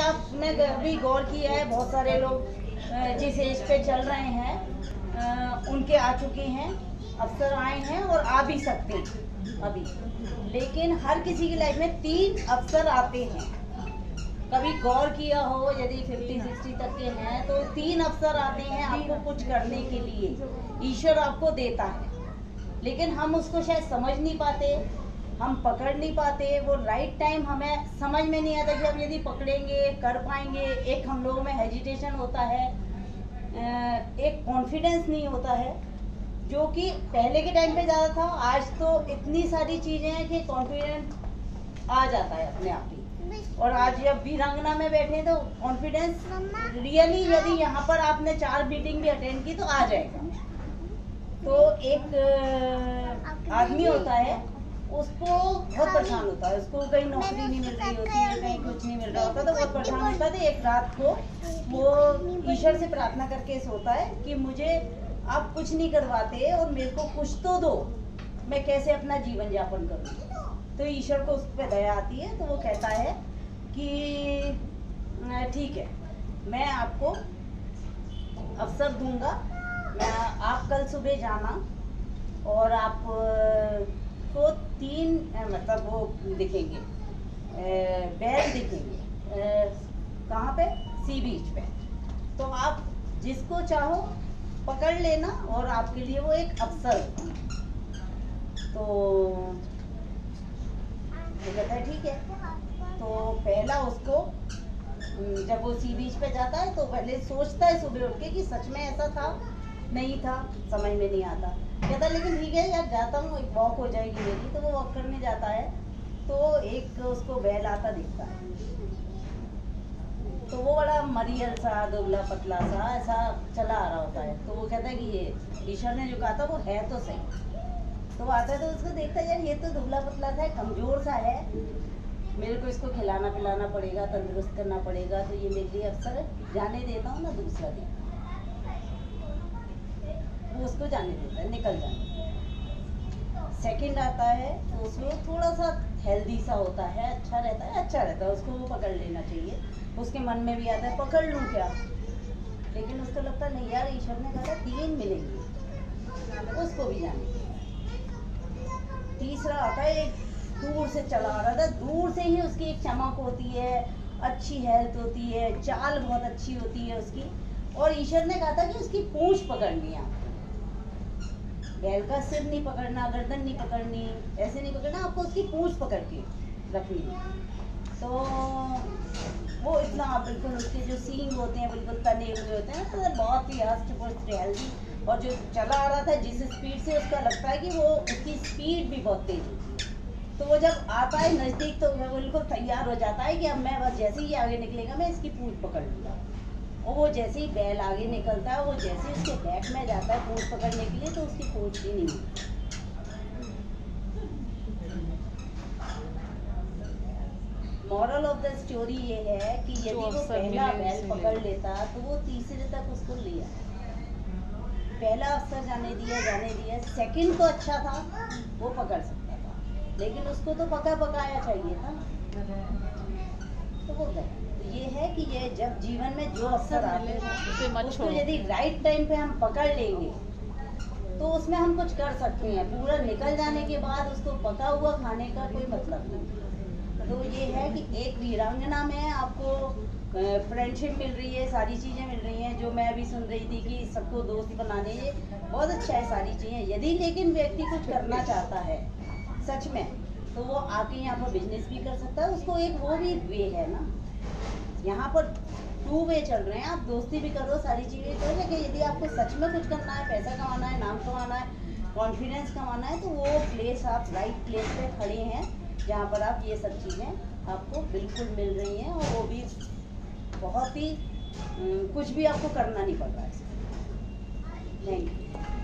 आपने भी गौर किया है, बहुत सारे लोग जिस एज पे चल रहे हैं उनके आ चुके हैं, अफसर आए हैं और आ भी सकते हैं अभी। लेकिन हर किसी की लाइफ में 3 अफसर आते हैं। कभी गौर किया हो, यदि 50-60 तक के हैं तो 3 अफसर आते हैं आपको कुछ करने के लिए, ईश्वर आपको देता है। लेकिन हम उसको शायद समझ नहीं पाते, हम पकड़ नहीं पाते, वो राइट टाइम हमें समझ में नहीं आता कि हम यदि पकड़ेंगे कर पाएंगे। एक हम लोगों में हेजिटेशन होता है, एक कॉन्फिडेंस नहीं होता है, जो कि पहले के टाइम पे ज़्यादा था। आज तो इतनी सारी चीज़ें हैं कि कॉन्फिडेंस आ जाता है अपने आप ही। और आज जब वीरांगना में बैठे तो कॉन्फिडेंस रियली, यदि यहाँ पर आपने 4 मीटिंग भी अटेंड की तो आ जाएगा। तो एक आदमी होता है, उसको बहुत परेशान होता है, उसको कहीं नौकरी नहीं मिल रही होती है, कहीं कुछ नहीं मिल रहा होता, तो बहुत परेशान होता है। तो एक रात को वो ईश्वर से प्रार्थना करके सोता है कि मुझे आप कुछ नहीं करवाते और मेरे को कुछ तो दो, मैं कैसे अपना जीवन यापन करूँ। तो ईश्वर को उस पर दया आती है, तो वो कहता है कि ठीक है, मैं आपको अवसर दूंगा, आप कल सुबह जाना और आप को 3 मतलब वो दिखेंगे, बैल दिखेंगे, कहाँ पे, सी बीच पे। तो आप जिसको चाहो पकड़ लेना और आपके लिए वो एक अवसर होगा। तो कहता है ठीक है। तो पहला उसको, जब वो सी बीच पे जाता है तो पहले सोचता है सुबह उठ के कि सच में ऐसा था, नहीं था, समझ में नहीं आता। कहता है लेकिन ठीक है यार, जाता हूँ, एक वॉक हो जाएगी मेरी। तो वो वॉक करने जाता है तो एक उसको बैल आता दिखता है। तो वो बड़ा मरियल सा, दुबला पतला सा ऐसा चला आ रहा होता है। तो वो कहता है कि ये ईश्वर ने जो कहा था वो है तो सही। तो वो आता है तो उसको देखता है, यार ये तो दुबला पतला सा है, कमजोर सा है, मेरे को इसको खिलाना पिलाना पड़ेगा, तंदुरुस्त करना पड़ेगा, तो ये मेरे लिए अवसर है, जाने देता हूँ ना दूसरा दिन। वो उसको जाने देता है, निकल जाने। सेकंड आता है तो उसमें थोड़ा सा हेल्दी सा होता है, अच्छा रहता है, उसको वो पकड़ लेना चाहिए। उसके मन में भी आता है पकड़ लूँ क्या, लेकिन उसको लगता है नहीं यार, ईश्वर ने कहा 3 मिलेंगे, उसको भी जाने। तीसरा आता है, एक दूर से चला आ रहा था, दूर से ही उसकी एक चमक होती है, अच्छी हेल्थ होती है, चाल बहुत अच्छी होती है उसकी। और ईश्वर ने कहा था कि उसकी पूंछ पकड़नी है, बैल का सिर नहीं पकड़ना, गर्दन नहीं पकड़नी, ऐसे नहीं पकड़ना, आपको उसकी पूंछ पकड़ के रखनी है। तो वो इतना बिल्कुल, उसके जो सींग होते हैं बिल्कुल तने हुए होते हैं, तो बहुत ही हष्ट पुष्ट हेल्दी। और जो चला आ रहा था जिस स्पीड से, उसका लगता है कि वो उसकी स्पीड भी बहुत तेज होती। तो वो जब आता है नज़दीक तो वो बिल्कुल तैयार हो जाता है कि अब मैं बस जैसे ही आगे निकलेगा मैं इसकी पूंछ पकड़ लूँगा। और वो जैसे ही बैल आगे निकलता है, वो जैसे ही उसके बैक में जाता है पूंछ पकड़ने के लिए, तो उसकी पूंछ भी नहीं मिलती। मॉरल ऑफ द स्टोरी ये है कि यदि वो पहला बैल पकड़ लेता तो वो तीसरे तक उसको लिया। पहला अवसर जाने दिया, सेकंड तो अच्छा था, वो पकड़ सकता था, लेकिन उसको तो पकाया चाहिए था, तो वो गया। तो ये है कि ये जब जीवन में जो अवसर आते हैं उसको यदि राइट टाइम पे हम पकड़ लेंगे तो उसमें हम कुछ कर सकते हैं। पूरा निकल जाने के बाद उसको पका हुआ खाने का कोई मतलब नहीं। तो ये है कि एक वीरांगना में आपको फ्रेंडशिप मिल रही है, सारी चीज़ें मिल रही हैं, जो मैं अभी सुन रही थी कि सबको दोस्त बनाने, ये बहुत अच्छा है सारी चीज़ें। यदि लेकिन व्यक्ति कुछ करना चाहता है सच में, तो वो आके यहाँ पर बिजनेस भी कर सकता है, उसको एक वो भी वे है ना, यहाँ पर 2 वे चल रहे हैं, आप दोस्ती भी करो, सारी चीज़ें करो, लेकिन यदि आपको सच में कुछ करना है, पैसा कमाना है, नाम कमाना है, कॉन्फिडेंस कमाना है, तो वो प्लेस, आप राइट प्लेस पे खड़े हैं जहाँ पर आप ये सब चीज़ें आपको बिल्कुल मिल रही हैं। और वो भी बहुत ही कुछ भी आपको करना नहीं पड़ रहा है। Thank you.